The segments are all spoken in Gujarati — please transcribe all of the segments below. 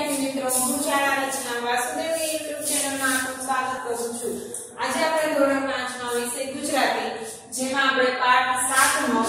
વિદ્યાર્થી મિત્રો, હું શાળા રચના વાસુદેવની YouTube ચેનલમાં આપનું સ્વાગત કરું છું। આજે આપણે ધોરણ 5 નો વિષય ગુજરાતી, જેમાં આપણે પાઠ 7 નો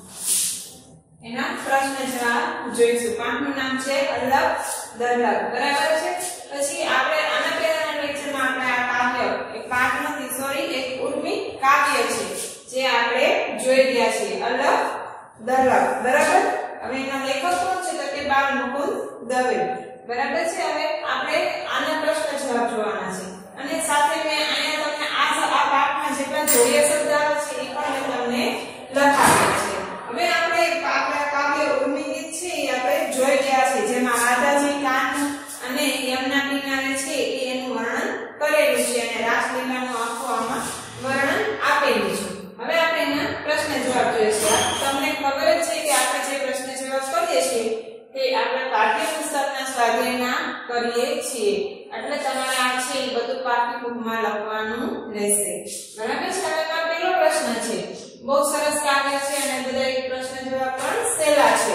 એના પ્રશ્ન જવાબ જોઈશું। પાઠનું નામ છે અલગ દલગ, બરાબર છે। પછી આપણે આના પહેલાના લેક્ચરમાં આપણે આ કાવ્ય એક પાઠ નથી, સોરી, એક ઉર્મી કાવ્ય છે જે આપણે જોઈ ગયા છીએ, અલગ દલગ, બરાબર। હવે એના લેખક કોણ છે તો કે બાલમુકુંદ દવે, બરાબર છે। હવે આપણે આના પ્રશ્ન જવાબ જોવાના છે અને સાથે મેં અહીંયા તમને આ પાઠમાં જેટલા જોડિયા શબ્દ આવે છે એ પણ મેં તમને લખાવ્યા છે। હવે આપણે કાવ્ય ઉર્મી ગીત છે એ આપણે જોઈ ગયા છે, જેમાં રાધાજી કાન અને યમુના કિનારે છે એનું વર્ણન કરેલું છે અને રાસલીલાનું આખું આમાં વર્ણન આપેલું છે। હવે આપણે એના પ્રશ્ન જવાબ જોઈશું। તમને ખબર જ છે કે આપણે જે પ્રશ્ન જવાબ કરીએ છીએ તે આપણે પાઠ્યપુસ્તકના સ્વાધ્યાયના કરીએ છીએ, એટલે તમારે આ છે એ બધું પાઠ્યપુસ્તકમાં લખવાનું રહેશે, બરાબર છે। હવે આ પહેલો પ્રશ્ન છે, બહુ સરસ કાવ્ય છે અને બધા પ્રશ્ન જવાબ પણ સહેલા છે।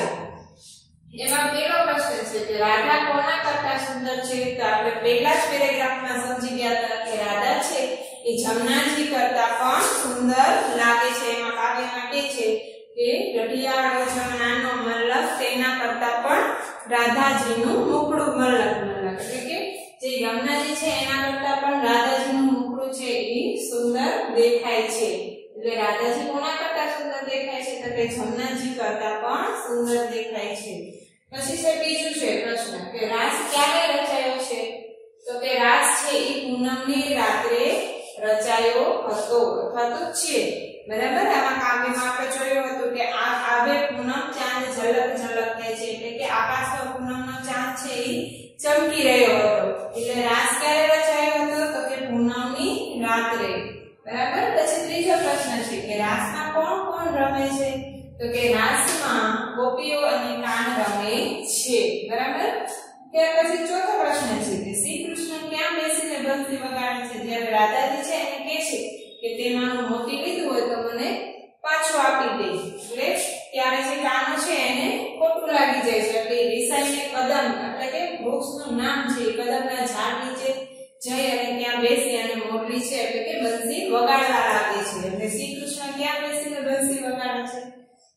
એમાં પહેલો પ્રશ્ન છે કે રાધા કોના કરતા સુંદર છે? તો આપણે પહેલા જ પેરેગ્રાફમાં સમજી ગયા હતા કે રાધા છે એ જમનાજી કરતા પણ સુંદર લાગે છે। એમાં કાવ્યમાં કહે છે કે રઢિયાળો જમનાનો મલ્લક તેના કરતા પણ રાધાજીનું મુખડું મલ્લક, એટલે કે જે યમુનાજી છે એના કરતા પણ રાધાજીનું મુખડું છે એ સુંદર દેખાય છે। એટલે રાધાજી કોના કરતા સુંદર દેખાય છે તો કે જમનાજી કરતા પણ સુંદર દેખાય છે। પછી છે બીજું છે પ્રશ્ન કે રાસ ક્યારે રચાયો છે? તો કે રાસ છે એ પૂનમની રાત્રે રચાયો હતો અથવા તો છે, બરાબર। આમાં કાવ્યમાં આપણે જોયું હતું કે આ કાવ્ય પૂનમ ચાંદ ઝલક ઝલક થાય છે, એટલે કે આકાશમાં પૂનમનો ચાંદ છે એ ચમકી રહ્યો હતો। એટલે રાસ ક્યારે રચાયો હતો તો કે પૂનમની રાત્રે, બરાબર। પછી ત્રીજો પ્રશ્ન છે કે રાસમાં કોણ કોણ રમે છે? તો કે રાસમાં ગોપીઓ અને કાન રમે છે, બરાબર। ત્યાર પછી ચોથો પ્રશ્ન છે કે શ્રી કૃષ્ણ ક્યાં બેસીને બંસરી વગાડે છે? જ્યારે રાધાજી છે એને કહે છે કે તે મારું મોતી લીધું હોય તો મને પાછું આપી દે, એટલે ત્યારે જે કાનો છે એને ખોટું લાગી જાય છે, એટલે રિસાઈને કદમ, એટલે કે વૃક્ષનું નામ છે કદમના ઝાડ નીચે જઈ અને ત્યાં બેસી અને મોરલી છે એટલે કે બંસરી વગાડવા લાગે છે। એટલે શ્રી કૃષ્ણ ક્યાં બેસીને બંસરી વગાડે છે?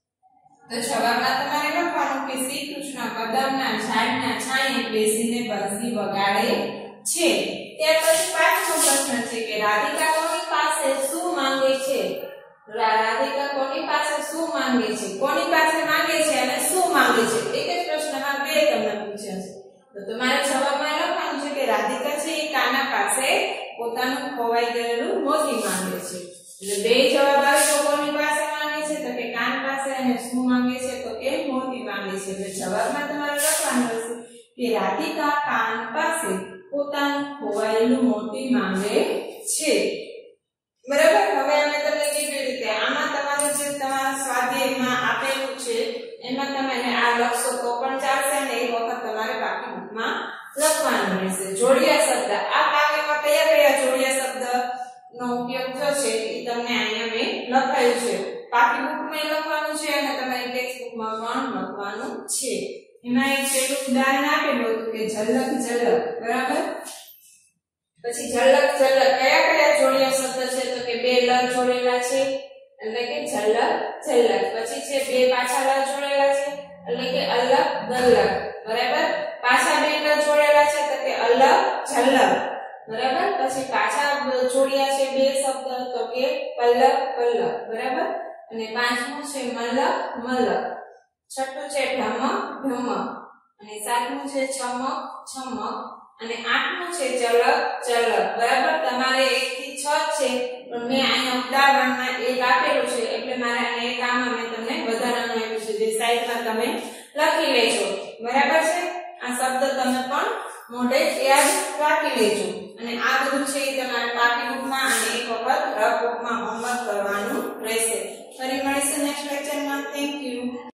તો જવાબમાં તમારે લખવાનું કે શ્રી કૃષ્ણ કદમના ઝાડના છાંયે બેસીને બંસરી વગાડે છે। ત્યાર પછી પાંચમો પ્રશ્ન છે કે રાધિકા કોની પાસે શું માંગે છે? રાધિકા કોની પાસે શું માંગે છે? કોની પાસે માંગે છે અને શું માંગે છે? એક જ પ્રશ્નમાં બે તમને પૂછ્યા છે, તો તમારે જવાબમાં લખવાનું છે કે રાધિકા છે એ કાના પાસે પોતાનું ખોવાઈ ગયેલું મોતી માંગે છે। એટલે બે જવાબ આવે તો કોની પાસે માંગે છે તો કે કાન પાસે, અને શું માંગે છે તો કે મોતી માંગે છે। એટલે જવાબમાં તમારે લખવાનું રહેશે કે રાધિકા કાન પાસે પોતાનું ખોવાયેલું મોતી માંગે છે, બરાબર। હવે અમે તમને કીધું રીતે આમાં તમારે જે તમારા સ્વાધ્યાયમાં આપેલું છે એમાં તમે આ લખશો તો પણ ચાલશે અને એક વખત તમારે બાકી બુકમાં લખવાનું રહેશે। જોડિયા શબ્દ, આ કાવ્યમાં કયા કયા જોડિયા શબ્દનો ઉપયોગ થયો છે એ તમને અહીંયા મેં લખાયું છે, બાકી બુકમાં લખવાનું છે અને તમારી ટેક્સ્ટ બુકમાં પણ લખવાનું છે। એમાં એક પેલું ઉદાહરણ આપેલું હતું કે ઝલક ઝલક, બરાબર। પછી ઝલક ઝલક કયા કયા જોડિયા શબ્દ છે તો કે બે લ જોડેલા છે એટલે કે ઝલક ઝલક, પછી છે બે પાછા લ જોડેલા છે એટલે કે અલગ દલગ, બરાબર। પાછા બે લ જોડેલા છે તો કે અલગ ઝલક, બરાબર। પછી પાછા જોડિયા છે બે શબ્દ તો કે પલ્લવ પલ્લવ, બરાબર। અને પાંચમું છે મલક મલક, છઠ્ઠું છે ઢમક ઢમક, અને સાતમું છે ચમક ચમક, અને આઠમું છે ચલક ચલક, બરાબર। તમારે 1 થી 6 છે પણ મેં અહીંયા ઉદાહરણમાં એક આપેલું છે એટલે મારે અહીંયા એક આમાં મેં તમને વધારાનું આપ્યું છે જે સાઈડમાં તમે લખી લેજો, બરાબર છે। આ શબ્દ તમે પણ મોઢે યાદ રાખી લેજો અને આ બધું છે એ તમારે કાપી બુકમાં અને એક વખત રફ બુકમાં હોમવર્ક કરવાનું રહેશે। ફરી મળીશું નેક્સ્ટ લેક્ચરમાં। Thank you.